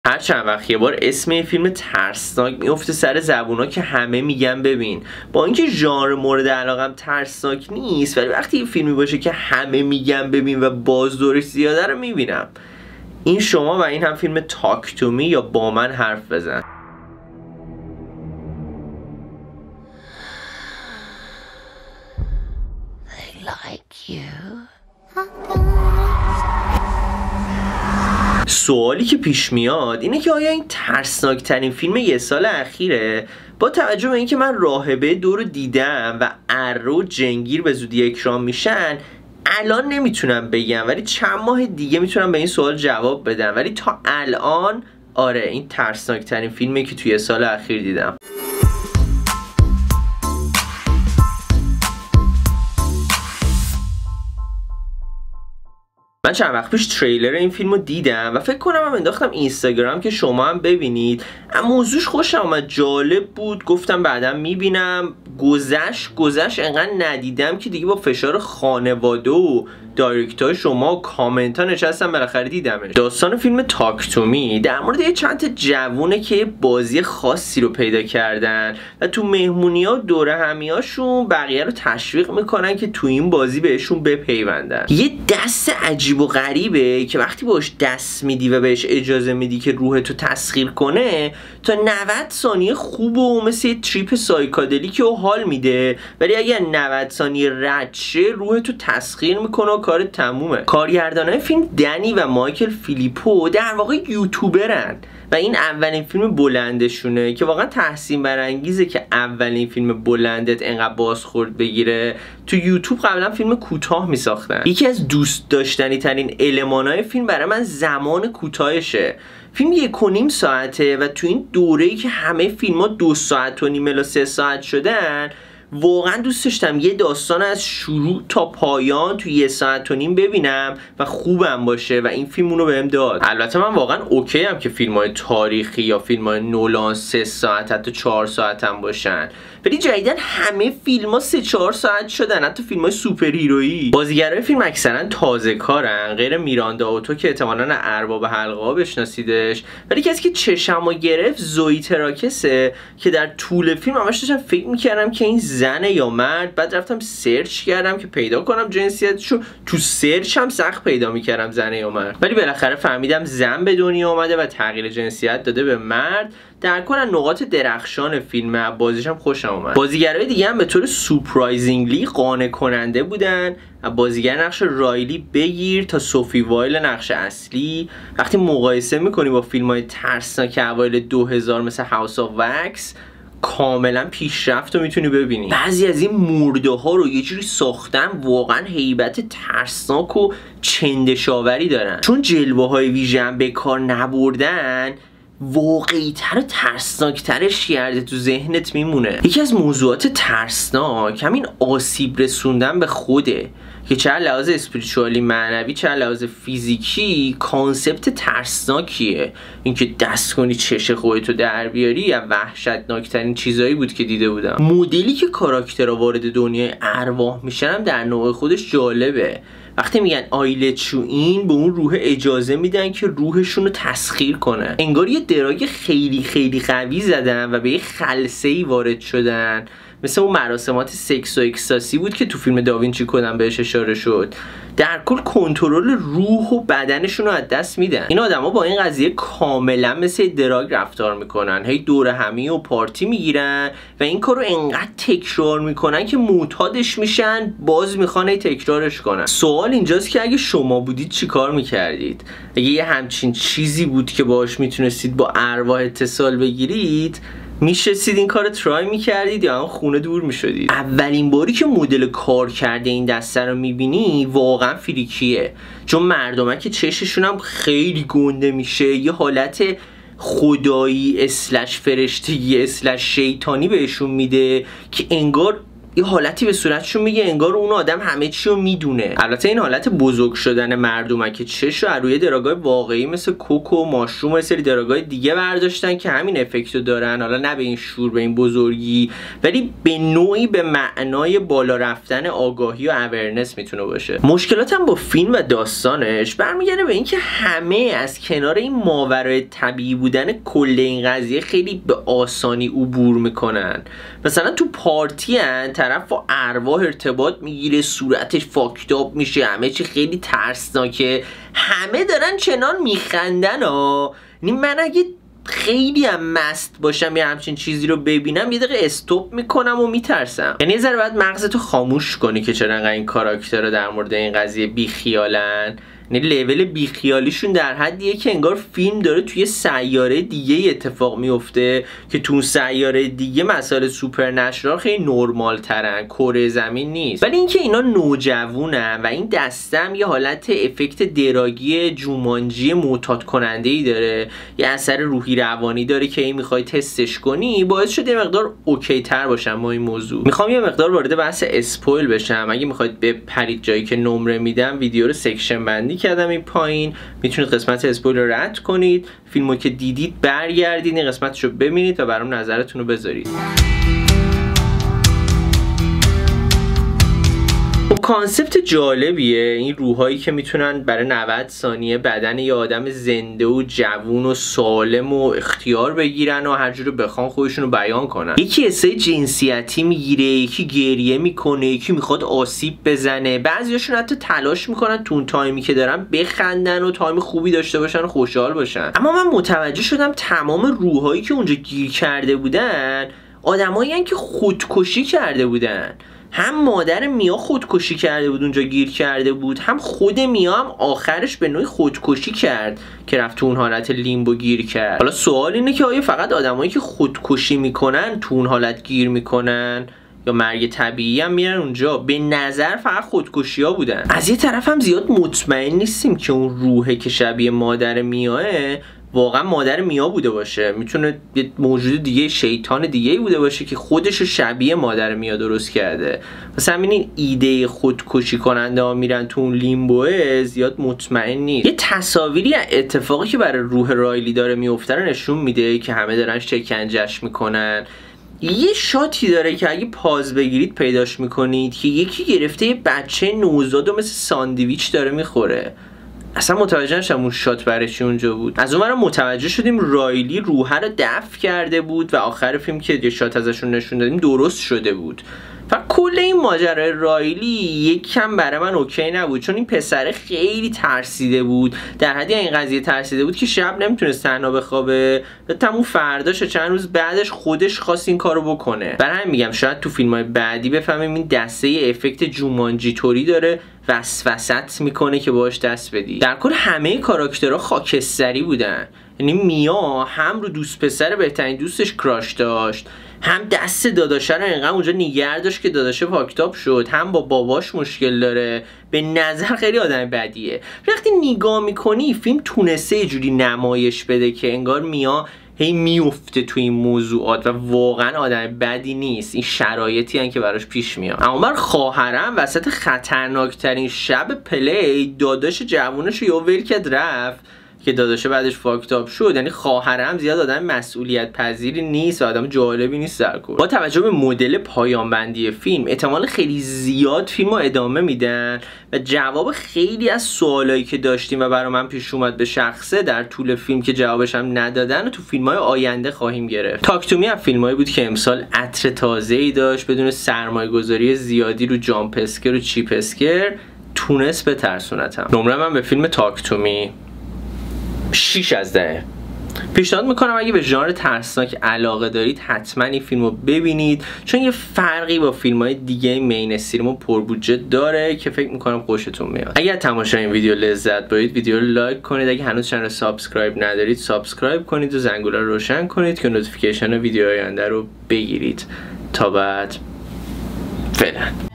هر چند وقت یه بار اسم یه فیلم ترسناک میفته سر زبونا که همه میگن ببین، با اینکه ژانر مورد علاقم ترسناک نیست، ولی وقتی یه فیلمی باشه که همه میگن ببین و بازدورش زیاده رو میبینم. این شما و این هم فیلم تاک تو می یا با من حرف بزن. They like you. سوالی که پیش میاد اینه که آیا این ترسناک ترین فیلم یه سال اخیره؟ با توجه به اینکه من راهبه 2 رو دیدم و اره و جنگیر به زودی اکرام میشن، الان نمیتونم بگم، ولی چند ماه دیگه میتونم به این سوال جواب بدم. ولی تا الان آره، این ترسناک ترین فیلمی که توی سال اخیر دیدم. من چند وقت پیش تریلر این فیلم رو دیدم و فکر کنم هم انداختم اینستاگرام که شما هم ببینید. اما موضوعش خوشم آمد، جالب بود، گفتم بعدم میبینم. گذشت انقدر ندیدم که دیگه با فشار خانواده و دایرکت‌های شما و کامنت ها نشستم بالاخره دیدمش. داستان فیلم تاک تو می در مورد یه چند تا جوونه که بازی خاصی رو پیدا کردن و تو مهمونی‌ها دوره همیاشون بقیه رو تشویق میکنن که تو این بازی بهشون بپیوندن. یه دست عجیب و غریبه که وقتی باش دست میدی و بهش اجازه میدی که روحتو تسخیر کنه، تا 90 ثانیه خوب و مثل یه تریپ سایکادلیک و حال میده، ولی اگر 90 ثانیه رد شه روحتو تسخیر میکنه و کار تمومه. کارگردانای فیلم دنی و مایکل فیلیپو در واقع یوتیوبرن و این اولین فیلم بلندشونه که واقعا تحسین برانگیزه که اولین فیلم بلندت انقدر بازخورد بگیره. تو یوتیوب قبلا فیلم کوتاه میساختن. یکی از دوست داشتنی ترین المانای فیلم برای من زمان کوتاهشه. فیلم 1.5 ساعته و تو این دوره‌ای که همه فیلم‌ها 2 ساعت و نیم الی 3 ساعت شدن، واقعا دوست داشتم یه داستان از شروع تا پایان تو 1 ساعت و نیم ببینم و خوبم باشه و این فیلم اونو بهم داد. البته من واقعا اوکی ام که فیلم‌های تاریخی یا فیلم‌های نولان 3 ساعت حتی 4 ساعت هم باشن، ولی جدیدن همه فیلم‌ها 3-4 ساعت شدن، حتی فیلم‌های سوپر هیرویی. بازیگرای فیلم اکثرا تازه کارن، غیر میراندا اوتو که احتمالاً ارباب حلقه‌ها بشناسیدش، ولی کسی که چشمو گرفت زوئی تراکسه که در طول فیلم همش داشتم فکر می‌کردم که این زنه یا مرد. بعد رفتم سرچ کردم که پیدا کنم جنسیتشو، تو سرچ هم سخت پیدا می‌کردم زنه یا مرد، ولی بالاخره فهمیدم زن به دنیا اومده و تغییر جنسیت داده به مرد. در کل نقاط درخشان فیلمه، بازیش هم خوشم اومد. بازیگرای دیگه هم به طور سورپرایزینگلی قانع کننده بودن. بازیگر نقش رایلی بگیر تا سوفی وایل نقش اصلی، وقتی مقایسه میکنی با فیلم‌های ترسناک اوایل 2000 مثل هاوس آف وکس، کاملا پیشرفت رو میتونی ببینی. بعضی از این مرده ها رو یه جوری ساختن واقعا هیبت ترسناک و چندشاوری دارن، چون جلوه های ویژه هم به کار نبردن، واقعی تر و ترسناک ترش کرده تو ذهنت میمونه. یکی از موضوعات ترسناک همین آسیب رسوندن به خوده که چه لحاظ اسپریچوالی معنوی چه لحاظ فیزیکی کانسپت ترسناکیه. اینکه دست کنی چش خودتو در بیاری یا وحشتناکترین چیزایی بود که دیده بودم. مدلی که کاراکترها وارد دنیای ارواح میشن هم در نوع خودش جالبه. وقتی میگن آیلتشو این، به اون روح اجازه میدن که روحشون رو تسخیر کنه. انگار یه دراگ خیلی خیلی قوی زدن و به یه خلسه‌ای وارد شدن، مثل اون مراسمات سکس و اکستاسی بود که تو فیلم داوینچی کدم بهش اشاره شد. در کل کنترل روح و بدنشون رو از دست میدن. این آدما با این قضیه کاملا مثل دراگ رفتار میکنن، هی دوره همی و پارتی میگیرن و این کارو انقدر تکرار میکنن که معتادش میشن، باز میخوان هی تکرارش کنن. سوال اینجاست که اگه شما بودید چی کار میکردید؟ اگه یه همچین چیزی بود که باهاش میتونستید با ارواح اتصال بگیرید، میشستید این کار ترای میکردید یا هم خونه دور میشدید؟ اولین باری که مدل کار کرده این دسته رو میبینی واقعا فریکیه، چون مردمه که چششون هم خیلی گنده میشه، یه حالت خدایی اسلش فرشتگی اسلش شیطانی بهشون میده که انگار یه حالتی به صورتشون میگه انگار اون آدم همه چی رو میدونه. البته این حالت بزرگ شدن مردمه که چش رو روی دراگای واقعی مثل کوکو و ماشروم و سری دراگای دیگه برداشتن که همین افکتو دارن، حالا نه به این شور به این بزرگی، ولی به نوعی به معنای بالا رفتن آگاهی و اورنس میتونه باشه. مشکلاتم با فیلم و داستانش برمیگرده به اینکه همه از کنار این ماورای طبیعی بودن کل این قضیه خیلی به آسانی عبور میکنن. مثلا تو پارتی طرف با ارواح ارتباط میگیره، صورتش فاکتاب میشه، همه چی خیلی ترسناکه، همه دارن چنان میخندن ها. من اگه خیلی هم مست باشم یا همچین چیزی رو ببینم یه دقیقه استوب میکنم و میترسم. یعنی یه ذره باید مغزتو خاموش کنی که چرا انقدر این کاراکترها در مورد این قضیه بیخیالن. یعنی لول بیخیالیشون در حدیه که انگار فیلم داره توی سیاره دیگه اتفاق میفته که تو اون سیاره دیگه مسائل سوپرنچرال خیلی نرمال ترن، کره زمین نیست. ولی اینکه اینا نوجوونن و این دستم یه حالت افکت دراگی جومانجی معتاد کننده ای داره، یه اثر روحی روانی داره که این میخوای تستش کنی، باعث شده یه مقدار اوکی تر باشم با این موضوع. میخوام یه مقدار وارد بحث اسپویل بشم. اگه میخواید بپرید جایی که نمره میدم، ویدیو رو سکشن بندی کردم این پایین، میتونید قسمت اسپویل رو رد کنید، فیلمو که دیدید برگردید این قسمتشو ببینید و برام نظرتون رو بذارید. کانسپت جالبیه این روحایی که میتونن برای 90 ثانیه بدن یه آدم زنده و جوون و سالم و اختیار بگیرن و هر جوری بخوان خودشون رو بیان کنن. یکی حسای جنسیتی میگیره، یکی گریه میکنه، یکی میخواد آسیب بزنه، بعضیاشون حتی تلاش میکنن تو اون تایمی که دارن بخندن و تایم خوبی داشته باشن و خوشحال باشن. اما من متوجه شدم تمام روحایی که اونجا گیر کرده بودن آدمایی هستن که خودکشی کرده بودن. هم مادر میا خودکشی کرده بود اونجا گیر کرده بود، هم خود میا هم آخرش به نوعی خودکشی کرد که رفت تو اون حالت لیمبو گیر کرد. حالا سوال اینه که آیا فقط آدمایی که خودکشی میکنن تو اون حالت گیر میکنن یا مرگ طبیعی هم میرن اونجا؟ به نظر فقط خودکشی ها بودن. از یه طرف هم زیاد مطمئن نیستیم که اون روحه که شبیه مادر میاه واقعا مادر میا بوده باشه. میتونه یه موجود دیگه، شیطان دیگه بوده باشه که خودشو شبیه مادر میا درست کرده. مثلا این ایده خودکشی کننده ها میرن تو اون لیمبوه زیاد مطمئن نیست. یه تصاویری اتفاقی که برای روح رایلی داره میفته رو نشون میده که همه دارن شکنجهش میکنن. یه شاتی داره که اگه پاز بگیرید پیداش میکنید که یکی گرفته یه بچه نوزاد و مثل ساندویچ داره میخوره. اصلا متوجه نشدم اون شات برای چی اونجا بود. از اون ورم متوجه شدیم رایلی روحه رو دفع کرده بود و آخر فیلم که یه شات ازشون نشون دادیم درست شده بود. و کل این ماجرای رایلی یک کم برای من اوکی نبود، چون این پسره خیلی ترسیده بود، در حدی این قضیه ترسیده بود که شب نمیتونست تنها بخوابه، تموم فرداش چند روز بعدش خودش خواست این کارو بکنه. برای همین میگم شاید تو فیلم‌های بعدی بفهمیم این دسته افکت جومانجی طوری داره وسوسه میکنه که باهاش دست بدی. در کل همه کاراکترها خاکستری بودن. یعنی میا هم رو دوست پسر بهترین دوستش کراش داشت، هم دست داداشه رو اینقدر اونجا نگه داشت که داداشه پاکتاب شد، هم با باباش مشکل داره. به نظر خیلی آدم بدیه. وقتی نگاه میکنی فیلم تونسته یه جوری نمایش بده که انگار میا هی میفته تو این موضوعات و واقعا آدم بدی نیست. این شرایطی هن که براش پیش میاد. اما بر خواهرم وسط خطرناکترین شب پلی داداش جوونش رو ول کرد رفت که داداشه بعدش فاکتاب شد. یعنی خواهرم زیاد آدم مسئولیت پذیری نیست و آدم جالبی نیست در کل. با توجه به مدل پایان بندی فیلم احتمال خیلی زیاد فیلمو ادامه میدن و جواب خیلی از سوالایی که داشتیم و برای من پیش اومد به شخصه در طول فیلم که جوابش هم ندادن و تو فیلم‌های آینده خواهیم گرفت. تاک تو می از فیلمایی بود که امسال عطر تازه‌ای داشت، بدون سرمایه‌گذاری زیادی رو جامپ اسکر و چیپ اسکر تونست بترسونتم. نمره من به فیلم تاک تو می 6 از 10. پیشنهاد میکنم اگه به ژانر ترسناک علاقه دارید حتما این فیلم رو ببینید، چون یه فرقی با فیلم های دیگه مین استریم و پربودجه داره که فکر میکنم خوشتون میاد. اگر تماشای این ویدیو لذت برید ویدیو رو لایک کنید، اگه هنوز چنل سابسکرایب ندارید سابسکرایب کنید و زنگوله رو روشن کنید که نوتیفیکیشن ویدیو آینده رو بگیرید. تا بعد، فعلا.